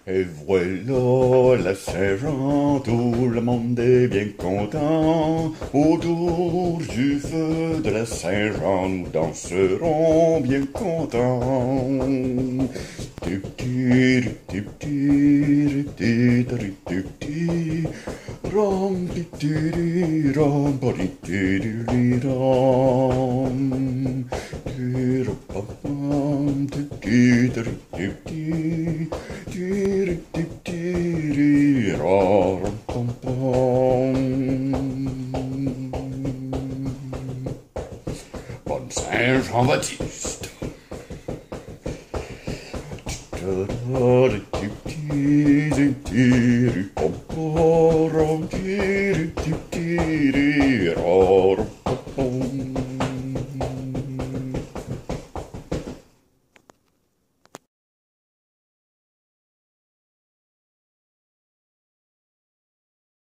Et voilà la Saint-Jean, tout le monde est bien content. Autour du feu de la Saint-Jean, nous danserons bien contents. Bonne Saint-Jean-Baptiste.